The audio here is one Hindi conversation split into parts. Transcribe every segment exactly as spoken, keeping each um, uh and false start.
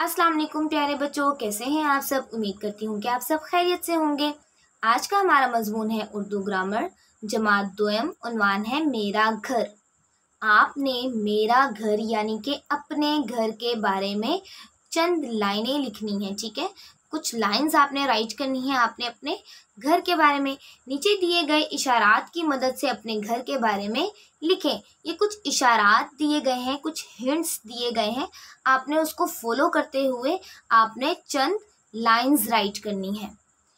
अस्सलाम वालेकुम प्यारे बच्चों, कैसे हैं आप सब। उम्मीद करती हूँ कि आप सब खैरियत से होंगे। आज का हमारा मजमून है उर्दू ग्रामर जमात दोयम। उन्वान है मेरा घर। आपने मेरा घर यानी कि अपने घर के बारे में चंद लाइनें लिखनी हैं। ठीक है, कुछ लाइंस आपने राइट करनी है। आपने अपने घर के बारे में नीचे दिए गए इशारात की मदद से अपने घर के बारे में लिखें। ये कुछ इशारात दिए गए हैं, कुछ हिंट्स दिए गए हैं। आपने उसको फॉलो करते हुए आपने चंद लाइंस राइट करनी है।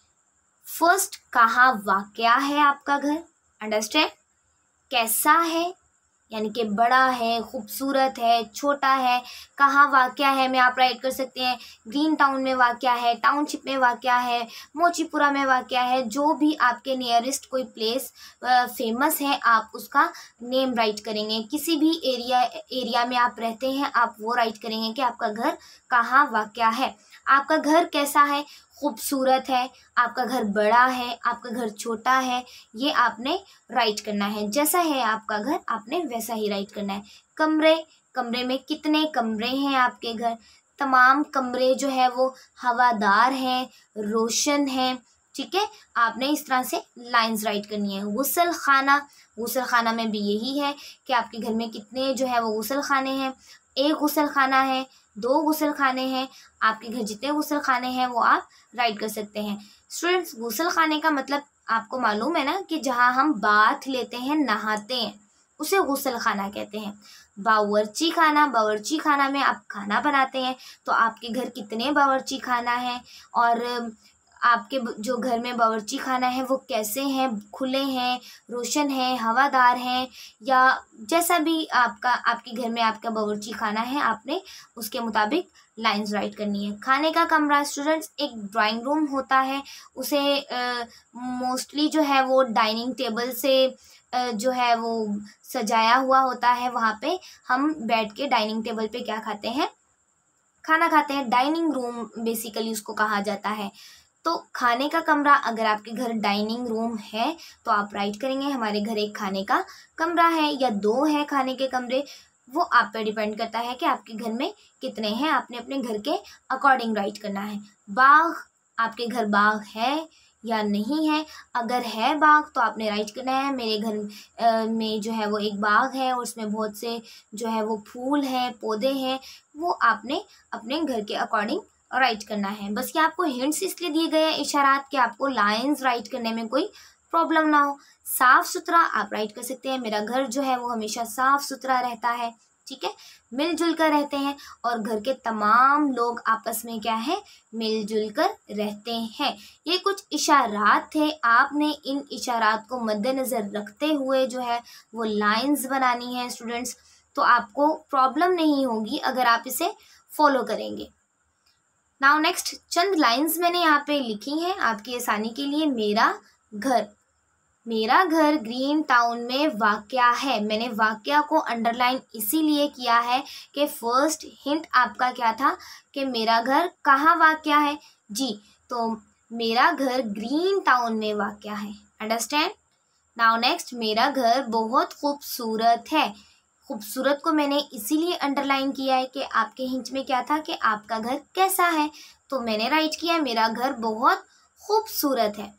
फर्स्ट, कहाँ वाक़या है आपका घर। अंडरस्टैंड। कैसा है यानी कि बड़ा है, खूबसूरत है, छोटा है। कहाँ वाक़या है में आप राइट कर सकते हैं ग्रीन टाउन में वाक़या है, टाउनशिप में वाक़या है, मोचीपुरा में वाक़या है। जो भी आपके नियरेस्ट कोई प्लेस फेमस है आप उसका नेम राइट करेंगे। किसी भी एरिया एरिया में आप रहते हैं आप वो राइट करेंगे कि आपका घर कहाँ वाक़या है। आपका घर कैसा है, खूबसूरत है, आपका घर बड़ा है, आपका घर छोटा है, ये आपने राइट करना है। जैसा है आपका घर आपने वैसा ही राइट करना है। कमरे, कमरे में कितने कमरे हैं आपके घर। तमाम कमरे जो है वो हवादार हैं, रोशन हैं। ठीक है, आपने इस तरह से लाइंस राइट करनी है। गुसल खाना, गुसल खाना में भी यही है कि आपके घर में कितने जो है वो गुसल खाने हैं। एक गुसल खाना है, दो गुसल खाने हैं। आपके घर जितने गुसल खाने हैं वो आप राइट कर सकते हैं। स्टूडेंट्स, गुसल खाने का मतलब आपको मालूम है ना कि जहाँ हम बाथ लेते हैं, नहाते हैं, उसे गुसल खाना कहते हैं। बावर्ची खाना, बावर्ची खाना में आप खाना बनाते हैं। तो आपके घर कितने बावर्ची खाना है और आपके जो घर में बावर्ची खाना है वो कैसे हैं, खुले हैं, रोशन हैं, हवादार हैं, या जैसा भी आपका आपके घर में आपका बावर्ची खाना है आपने उसके मुताबिक लाइंस राइट करनी है। खाने का कमरा, स्टूडेंट्स, एक ड्राइंग रूम होता है। उसे मोस्टली जो है वो डाइनिंग टेबल से uh, जो है वो सजाया हुआ होता है। वहाँ पे हम बैठ के डाइनिंग टेबल पे क्या खाते हैं, खाना खाते हैं। डाइनिंग रूम बेसिकली उसको कहा जाता है। तो खाने का कमरा, अगर आपके घर डाइनिंग रूम है तो आप राइट करेंगे हमारे घर एक खाने का कमरा है, या दो है खाने के कमरे। वो आप पे डिपेंड करता है कि आपके घर में कितने हैं। आपने अपने घर के अकॉर्डिंग राइट करना है। बाग, आपके घर बाग है या नहीं है। अगर है बाग तो आपने राइट करना है मेरे घर में जो है वो एक बाग है और उसमें बहुत से जो है वो फूल हैं, पौधे हैं। वो आपने अपने घर के अकॉर्डिंग राइट करना है। बस ये आपको हिंट्स इसलिए दिए गए हैं इशारात कि आपको लाइंस राइट करने में कोई प्रॉब्लम ना हो। साफ सुथरा आप राइट कर सकते हैं, मेरा घर जो है वो हमेशा साफ सुथरा रहता है। ठीक है, मिलजुल कर रहते हैं और घर के तमाम लोग आपस में क्या है, मिलजुल कर रहते हैं। ये कुछ इशारात थे। आपने इन इशारात को मद्देनज़र रखते हुए जो है वो लाइंस बनानी है स्टूडेंट्स। तो आपको प्रॉब्लम नहीं होगी अगर आप इसे फॉलो करेंगे। नाउ नेक्स्ट, चंद लाइंस मैंने यहाँ पे लिखी हैं आपकी आसानी के लिए। मेरा घर, मेरा घर ग्रीन टाउन में वाक़या है। मैंने वाक़या को अंडरलाइन इसीलिए किया है कि फर्स्ट हिंट आपका क्या था कि मेरा घर कहाँ वाक़या है। जी, तो मेरा घर ग्रीन टाउन में वाक़या है। अंडरस्टैंड। नाउ नेक्स्ट, मेरा घर बहुत खूबसूरत है। खूबसूरत को मैंने इसीलिए अंडरलाइन किया है कि आपके हिंट में क्या था कि आपका घर कैसा है, तो मैंने राइट किया मेरा घर बहुत खूबसूरत है।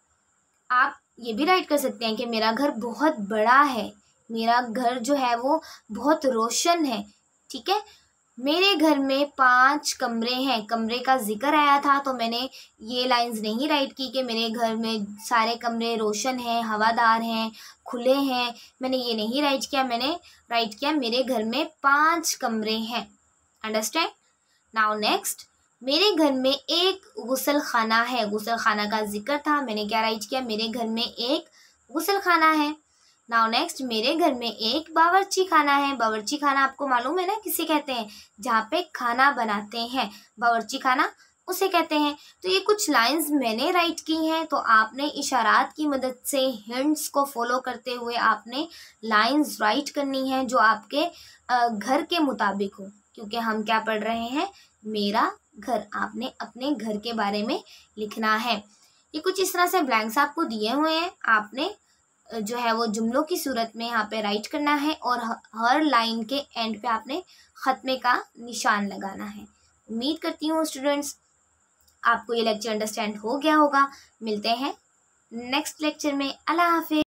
आप ये भी राइट कर सकते हैं कि मेरा घर बहुत बड़ा है, मेरा घर जो है वो बहुत रोशन है। ठीक है, मेरे घर में पांच कमरे हैं। कमरे का जिक्र आया था तो मैंने ये लाइंस नहीं राइट की कि मेरे घर में सारे कमरे रोशन हैं, हवादार हैं, खुले हैं। मैंने ये नहीं राइट किया, मैंने राइट किया मेरे घर में पांच कमरे हैं। अंडरस्टैंड। नाउ नेक्स्ट, मेरे घर में एक गुसल खाना है। गुसल खाना का जिक्र था, मैंने क्या राइट किया, मेरे घर में एक गुसल खाना है। नाउ नेक्स्ट, मेरे घर में एक बावर्ची खाना है। बावर्ची खाना आपको मालूम है ना किसे कहते हैं, जहाँ पे खाना बनाते हैं, बावर्ची खाना उसे कहते हैं। तो ये कुछ लाइंस मैंने राइट की हैं। तो आपने इशारात की मदद से हिंट्स को फॉलो करते हुए आपने लाइंस राइट करनी है जो आपके घर के मुताबिक हो, क्योंकि हम क्या पढ़ रहे हैं, मेरा घर। आपने अपने घर के बारे में लिखना है। ये कुछ इस तरह से ब्लैंक्स आपको दिए हुए हैं, आपने जो है वो जुमलों की सूरत में यहाँ पे राइट करना है और हर लाइन के एंड पे आपने खत्मे का निशान लगाना है। उम्मीद करती हूँ स्टूडेंट्स आपको ये लेक्चर अंडरस्टैंड हो गया होगा। मिलते हैं नेक्स्ट लेक्चर में। अल्लाह हाफिज़।